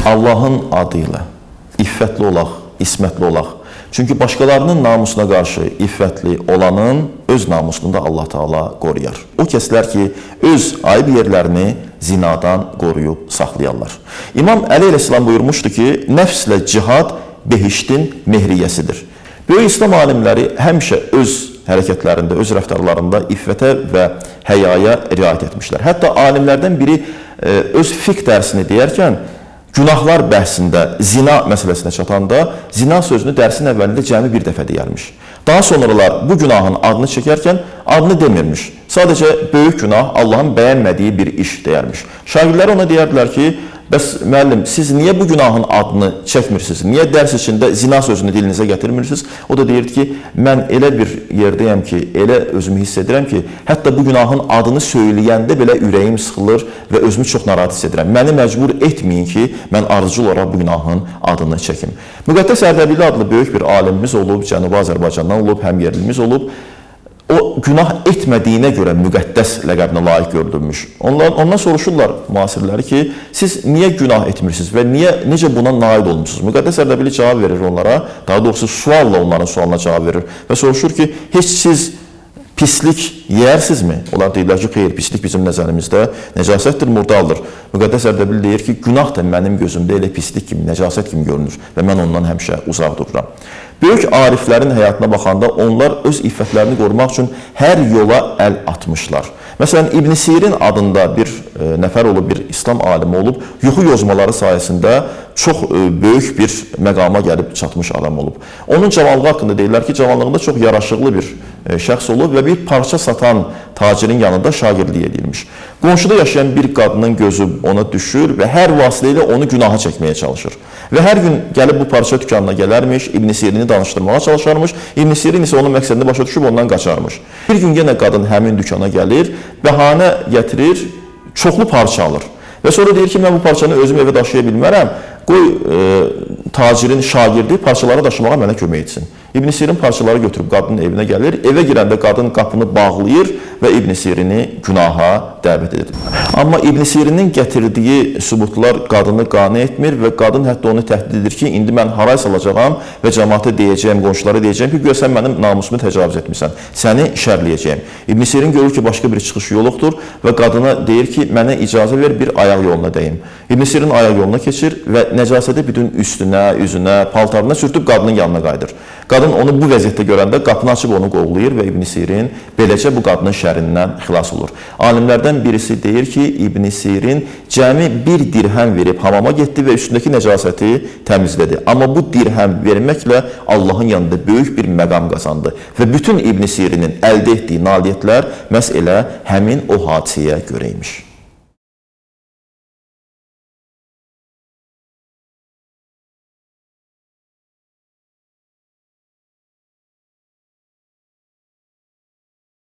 Allahın adı ilə iffətli olaq, ismətli olaq. Çünki başqalarının namusuna qarşı iffətli olanın öz namusunu da Allah Taala qoruyar. O kəslər ki, öz ayıb yerlərini zinadan qoruyub saxlayarlar. İmam Əli əleyhissalam buyurmuşdu ki, nəfslə cihad behiştin mehriyyəsidir. Böyük İslam alimləri həmişə öz hərəkətlərində, öz rəftarlarında iffətə və həyaya riayət etmişlər. Hətta alimlərdən biri öz fiqh dərsini deyərkən, günahlar bəhsində zina məsələsinə çatanda, zina sözünü dərsin əvvəlində cəmi bir dəfə deyərmiş. Daha sonralar bu günahın adını çəkərkən adını demirmiş. Sadəcə böyük günah Allahın bəyənmədiyi bir iş deyərmiş. Şagirdlər ona deyərdilər ki, bəs müəllim, siz niyə bu günahın adını çəkmirsiniz? Niyə dərs içində zina sözünü dilinizə gətirmirsiniz? O da deyirdi ki, mən elə bir yerdəyəm ki, elə özümü hiss edirəm ki, hətta bu günahın adını söyləyəndə belə ürəyim sıxılır və özümü çox narahat hiss edirəm. Məni məcbur etməyin ki, mən ardıcıl olaraq bu günahın adını çəkim. Müqəddəs Ərdəbili adlı böyük bir alimimiz olub, Cənubi Azərbaycandan olub, həm yerlimiz olub. O, günah etmədiyinə görə müqəddəs ləqəbinə layiq görülmüş. Ondan soruşurlar müasirləri ki, siz niyə günah etmirsiniz və necə buna nail olmuşsunuz? Müqəddəs Ərdəbili cavab verir onlara, daha doğrusu sualla onların sualına cavab verir və soruşur ki, heç siz pislik yeyərsinizmi? Onlar deyirlər ki, xeyr, pislik bizim nəzərimizdə nəcasətdir, murdaldır. Müqəddəs Ərdəbili deyir ki, günah da mənim gözümdə elə pislik kimi, nəcasət kimi görünür və mən ondan həmişə uzaq dururam. Böyük ariflərin həyatına baxanda onlar öz iffətlərini qorumaq üçün hər yola əl atmışlar. Məsələn, İbn Sirin adında bir nəfər olub, bir İslam alimi olub, yuxu yozmaları sayəsində çox böyük bir məqama gəlib çatmış adam olub. Onun cavanlığı haqqında deyirlər ki, cavanlığında çox yaraşıqlı bir şəxs olub və bir parça satan tacirin yanında şagirdlik edilmiş. Qonşuda yaşayan bir qadının gözü ona düşür və hər vasitə ilə onu günaha çəkməyə çalışır. Və hər gün gəlib bu parça dükanına gələrmiş, İbn Sirini danışdırmağa çalışarmış, İbn Sirin isə onun məqsədini başa düşüb ondan qaçarmış. Bir gün yenə qadın həmin dükana gəlir, bəhanə gətirir, çoxlu parça alır. Və sonra deyir ki, mən bu parçanı özüm evə daşıya bilmərəm, qoy tacirin şagirdi parçaları daşımağa mənə kömək etsin. İbn Sirin parçaları götürüb qadının evinə gəlir, evə girəndə qadın qapını bağlayır və İbn Sirini günaha dəvət edir. Amma İbn Sirinin gətirdiyi sübutlar qadını qane etmir və qadın hətta onu təhdid edir ki, indi mən haray salacağam və cəmaata deyəcəyim, qonşulara deyəcəyim ki, sən mənim namusumu təcavüz etmirsən, səni şərləyəcəyim. İbn Sirin görür ki, başqa bir çıxış yoluqdur və qadına deyir ki, mənə icazə ver, bir ayaq yoluna deyim. İbn Sirin ayaq yoluna keçir və nəcasəti bütün üstünə, üzünə, paltarına sürtüb qadının yanına qayıdır. Qadın onu bu vəziyyətdə görəndə qapını açıb onu qovlayır və İbn Sirin beləcə bu qadının şərrindən xilas olur. Alimlərdən birisi deyir ki, İbn Sirin cəmi bir dirhəm verib hamama getdi və üstündəki nəcasəti təmizlədi. Amma bu dirhəm verməklə Allahın yanında böyük bir məqam qazandı və bütün İbn Sirinin əldə etdiyi nailiyyətlər məhz elə həmin o hadisəyə görə imiş.